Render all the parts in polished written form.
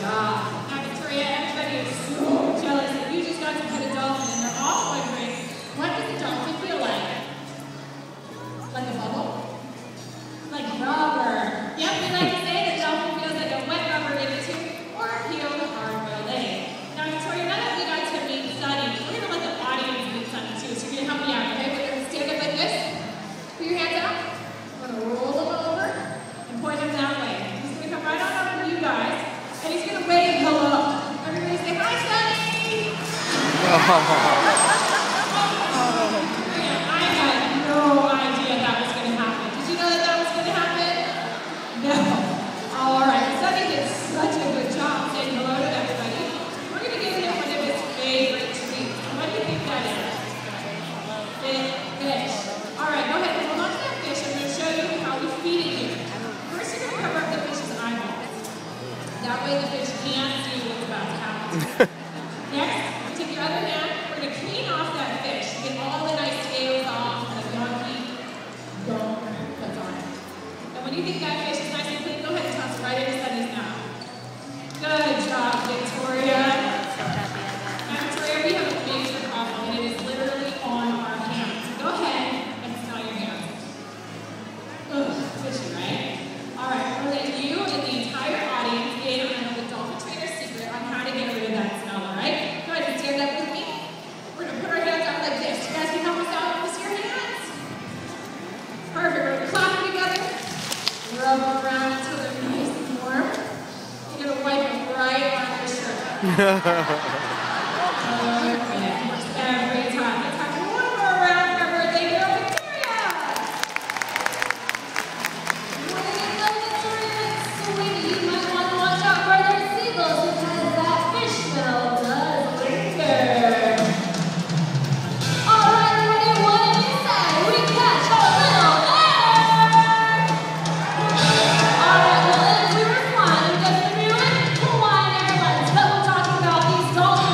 job. Now, Victoria, everybody is so jealous that you just got to pet a dolphin, and they're all wondering, what does a dolphin feel like? Like a bubble? Like rubber. Yep, we like to say that dolphin feels like a wet rubber in the tube or a peeled hard-boiled egg. Now, Victoria, now that we got to meet Sunny, we're going to let the audience meet Sunny too, so you're going to help me out, okay? We're going to stand up like this, put your hands out, we're going to roll them over, and point them that way. He's going to come right on over to you guys, and he's going to wave hello. Everybody say, hi, Sunny! I had no idea that was going to happen. Did you know that that was going to happen? No. All right. Sunny did such a good job saying hello to everybody. We're going to give him one of his favorite treats. What do you think that is? Fish. All right. Go ahead and hold on to that fish. I'm going to show you how we feed it here. First, you're going to cover up the fish's eyeballs. That way the fish can't see what's about to happen. Next, take your other hand. We're going to clean off that fish. Get all the nice scales off and the yonky gunk that's on it. And when you think that fish is nice and clean, go ahead and toss it right into Sunny's mouth. Good job, Victoria. Now, Victoria, we have a major problem, and it is literally on our hands. So go ahead and smell your hands. Ugh, fishy, right? All right, we're going to let you and the entire audience in on the Dolphin Trainer's secret on how to get rid of that smell, all right? Go ahead and stand up with me. We're going to put our hands out like this. You guys can help us out with your hands. Perfect. We're going to clap them together. Rub them around until they're nice and warm. You're going to wipe them right on your shirt. Perfect. Works every time. Let's have one more round for our birthday girl, Victoria. Sweetie, you might want to watch out for those seagulls because that fish smell does linger. All right, everybody, what did you say? We catch a little air. All right, well, if we were flying, we just threw in Hawaiian Airlines, but we're talking about these dolphins.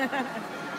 Yeah.